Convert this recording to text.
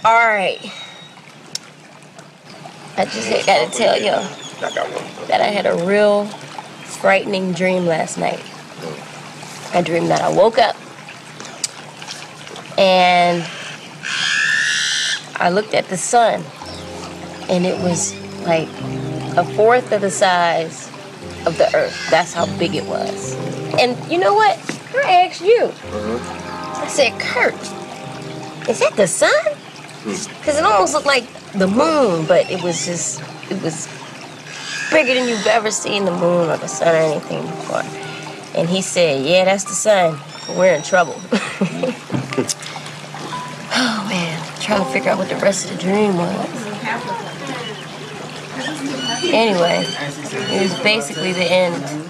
Alright. I just gotta tell y'all that I had a real frightening dream last night. I dreamed that I woke up and I looked at the sun and it was like a fourth of the size of the earth. That's how big it was. And you know what? I asked you. I said, Kurt, is that the sun? Because it almost looked like the moon, but it was bigger than you've ever seen the moon or the sun or anything before. And he said, yeah, that's the sun. We're in trouble. Oh, man. I'm trying to figure out what the rest of the dream was. Anyway, it was basically the end